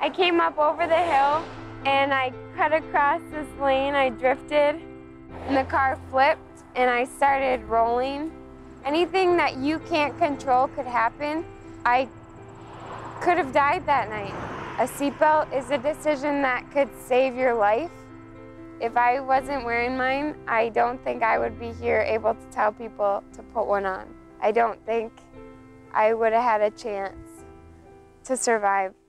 I came up over the hill and I cut across this lane. I drifted and the car flipped and I started rolling. Anything that you can't control could happen. I could have died that night. A seatbelt is a decision that could save your life. If I wasn't wearing mine, I don't think I would be here able to tell people to put one on. I don't think I would have had a chance to survive.